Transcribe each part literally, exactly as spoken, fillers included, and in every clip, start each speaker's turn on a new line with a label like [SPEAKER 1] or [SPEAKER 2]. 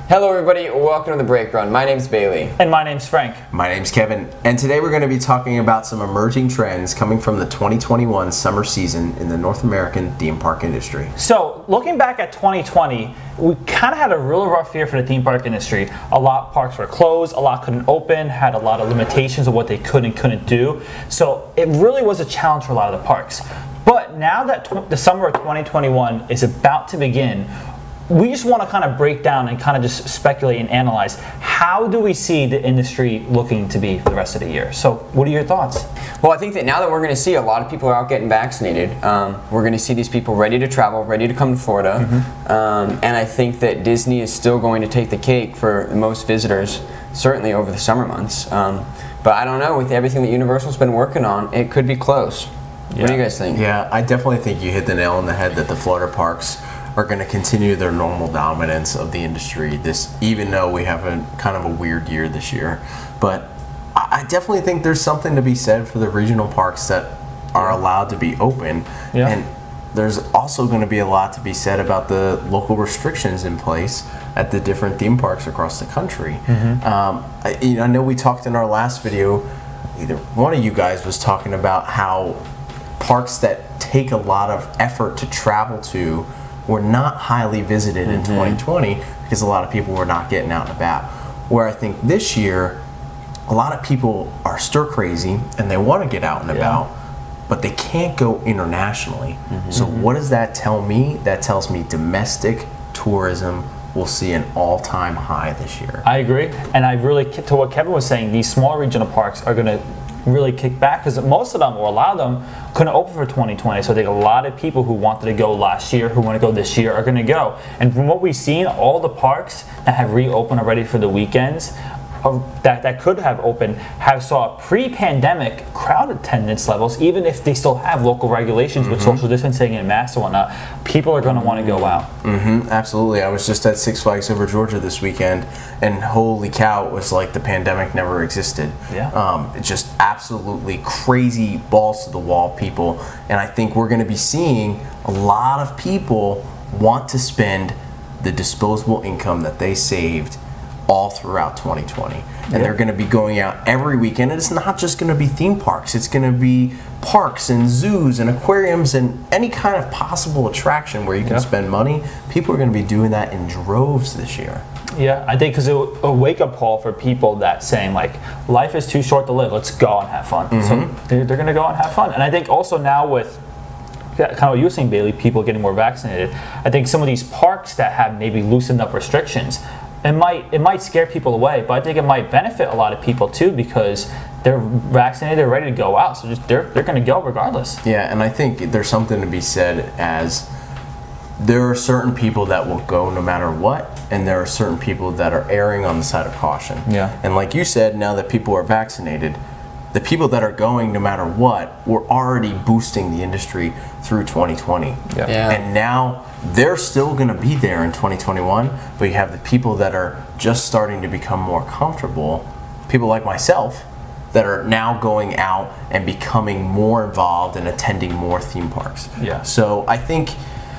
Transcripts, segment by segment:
[SPEAKER 1] Hello everybody, welcome to the Break Run. My name's Bailey.
[SPEAKER 2] And my name's Frank.
[SPEAKER 3] My name's Kevin. And today we're going to be talking about some emerging trends coming from the twenty twenty-one summer season in the North American theme park industry.
[SPEAKER 2] So, looking back at twenty twenty, we kind of had a really rough year for the theme park industry. A lot of parks were closed, a lot couldn't open, had a lot of limitations of what they could and couldn't do. So, it really was a challenge for a lot of the parks. But now that tw- the summer of twenty twenty-one is about to begin, we just want to kind of break down and kind of just speculate and analyze how do we see the industry looking to be for the rest of the year. So what are your thoughts?
[SPEAKER 1] Well, I think that now that we're going to see a lot of people are out getting vaccinated, um, we're going to see these people ready to travel, ready to come to Florida. Mm-hmm. um, and I think that Disney is still going to take the cake for most visitors, certainly over the summer months. Um, but I don't know, with everything that Universal's been working on, it could be close. Yeah. What do you guys think?
[SPEAKER 3] Yeah, I definitely think you hit the nail on the head that the Florida parks are going to continue their normal dominance of the industry, this even though we have a kind of a weird year this year. But I definitely think there's something to be said for the regional parks that are allowed to be open.
[SPEAKER 2] Yeah. And
[SPEAKER 3] there's also going to be a lot to be said about the local restrictions in place at the different theme parks across the country. Mm-hmm. um, I, you know, I know we talked in our last video, either one of you guys was talking about how parks that take a lot of effort to travel to were not highly visited in mm-hmm. twenty twenty because a lot of people were not getting out and about. Where I think this year, a lot of people are stir crazy and they want to get out and yeah. about, but they can't go internationally. Mm-hmm. So what does that tell me? That tells me domestic tourism will see an all-time high this year.
[SPEAKER 2] I agree, and I really, to what Kevin was saying, these small regional parks are going to really kick back because most of them, or a lot of them, couldn't open for twenty twenty. So I think a lot of people who wanted to go last year, who want to go this year, are going to go. And from what we've seen, all the parks that have reopened already for the weekends, uh, that, that could have opened, have saw pre-pandemic crowd attendance levels, even if they still have local regulations mm-hmm. with social distancing and masks and whatnot. People are going to want to go out.
[SPEAKER 3] Mm-hmm, absolutely. I was just at Six Flags Over Georgia this weekend, and holy cow, it was like the pandemic never existed.
[SPEAKER 2] Yeah.
[SPEAKER 3] Um, it's just absolutely crazy, balls to the wall people. And I think we're going to be seeing a lot of people want to spend the disposable income that they saved all throughout twenty twenty. And yeah. they're going to be going out every weekend. And it's not just going to be theme parks. It's going to be parks and zoos and aquariums and any kind of possible attraction where you can yeah. spend money. People are going to be doing that in droves this year.
[SPEAKER 2] Yeah, I think because it a wake-up call for people that saying, like, life is too short to live, let's go and have fun. Mm-hmm. So they're, they're going to go and have fun. And I think also now with kind of what you were saying, Bailey, people getting more vaccinated, I think some of these parks that have maybe loosened up restrictions, it might it might scare people away, but I think it might benefit a lot of people too because they're vaccinated, they're ready to go out, so just they're they're going to go regardless.
[SPEAKER 3] Yeah, and I think there's something to be said as there are certain people that will go no matter what, and there are certain people that are erring on the side of caution.
[SPEAKER 2] Yeah.
[SPEAKER 3] And like you said, now that people are vaccinated, the people that are going no matter what were already boosting the industry through twenty twenty.
[SPEAKER 2] Yeah.
[SPEAKER 1] Yeah.
[SPEAKER 3] And now they're still going to be there in twenty twenty-one, but you have the people that are just starting to become more comfortable, people like myself, that are now going out and becoming more involved and attending more theme parks.
[SPEAKER 2] Yeah.
[SPEAKER 3] So I think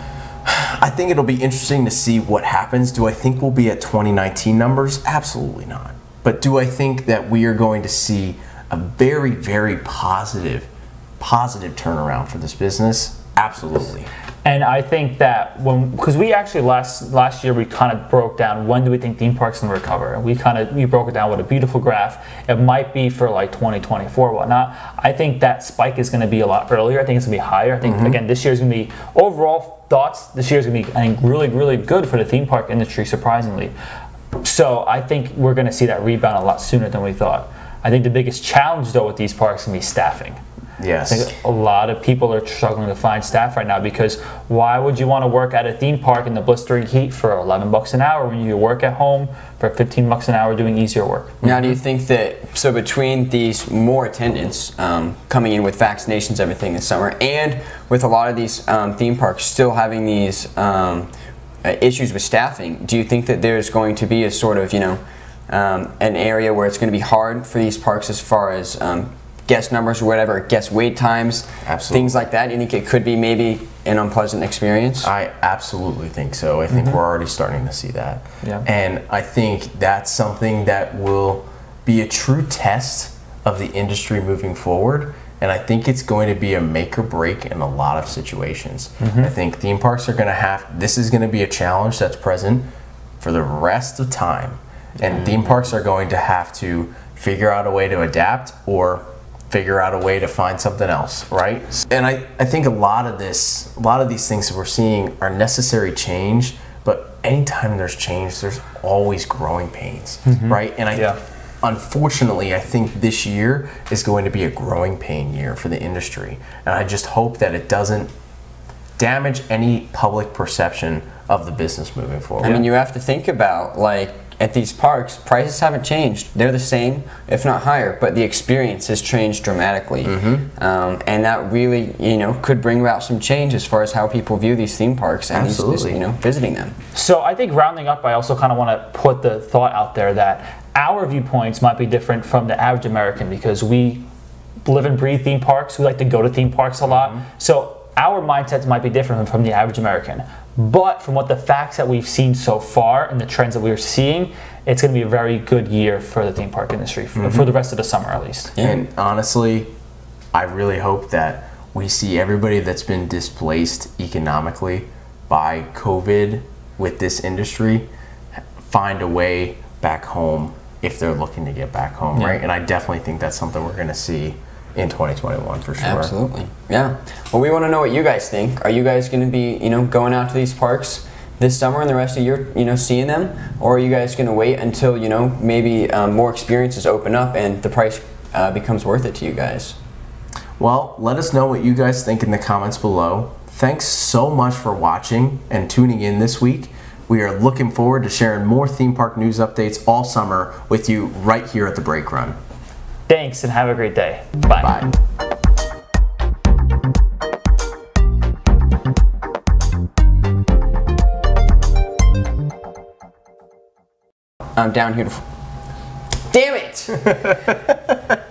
[SPEAKER 3] I think it'll be interesting to see what happens. Do I think we'll be at twenty nineteen numbers? Absolutely not. But do I think that we are going to see a very, very positive, positive turnaround for this business? Absolutely.
[SPEAKER 2] And I think that when, because we actually last last year we kind of broke down when do we think theme parks can recover, and we kind of we broke it down with a beautiful graph. It might be for like twenty twenty-four, whatnot. I think that spike is going to be a lot earlier. I think it's going to be higher. I think mm-hmm. again this year is going to be overall thoughts. This year is going to be I think really really good for the theme park industry, surprisingly. So I think we're going to see that rebound a lot sooner than we thought. I think the biggest challenge though with these parks is going to be staffing.
[SPEAKER 3] Yes.
[SPEAKER 2] I think a lot of people are struggling to find staff right now because why would you want to work at a theme park in the blistering heat for eleven bucks an hour when you work at home for fifteen bucks an hour doing easier work?
[SPEAKER 1] Now, do you think that, so between these more attendants um, coming in with vaccinations, everything this summer, and with a lot of these um, theme parks still having these um, uh, issues with staffing, do you think that there's going to be a sort of, you know, um, an area where it's going to be hard for these parks as far as um, guest numbers or whatever, guest wait times,
[SPEAKER 3] Absolutely.
[SPEAKER 1] things like that? You think it could be maybe an unpleasant experience?
[SPEAKER 3] I absolutely think so. I think mm-hmm. we're already starting to see that.
[SPEAKER 2] Yeah.
[SPEAKER 3] And I think that's something that will be a true test of the industry moving forward. And I think it's going to be a make or break in a lot of situations. Mm-hmm. I think theme parks are going to have, this is going to be a challenge that's present for the rest of time. And mm-hmm. theme parks are going to have to figure out a way to adapt or figure out a way to find something else, right? And I, I think a lot of this, a lot of these things that we're seeing are necessary change, but anytime there's change, there's always growing pains, mm-hmm. right? And I, yeah. unfortunately, I think this year is going to be a growing pain year for the industry. And I just hope that it doesn't damage any public perception of the business moving forward.
[SPEAKER 1] I mean, you have to think about, like, at these parks, prices haven't changed. They're the same, if not higher, but the experience has changed dramatically. Mm-hmm. um, and that really, you know, could bring about some change as far as how people view these theme parks and these, this, you know, visiting them.
[SPEAKER 2] So I think rounding up, I also kind of want to put the thought out there that our viewpoints might be different from the average American because we live and breathe theme parks. We like to go to theme parks a lot. Mm-hmm. So our mindsets might be different from the average American. But from what the facts that we've seen so far and the trends that we're seeing, it's going to be a very good year for the theme park industry, for, mm-hmm. for the rest of the summer at least.
[SPEAKER 3] Yeah. And honestly, I really hope that we see everybody that's been displaced economically by COVID with this industry find a way back home if they're looking to get back home, yeah. right? And I definitely think that's something we're going to see in twenty twenty-one for sure.
[SPEAKER 1] Absolutely. Yeah. Well, we want to know what you guys think. Are you guys going to be, you know, going out to these parks this summer and the rest of the year, you know, seeing them? Or are you guys going to wait until, you know, maybe um, more experiences open up and the price uh, becomes worth it to you guys?
[SPEAKER 3] Well, let us know what you guys think in the comments below. Thanks so much for watching and tuning in this week. We are looking forward to sharing more theme park news updates all summer with you right here at the Break Run.
[SPEAKER 2] Thanks and have a great day. Bye.
[SPEAKER 3] Bye.
[SPEAKER 1] I'm down here to... Damn it!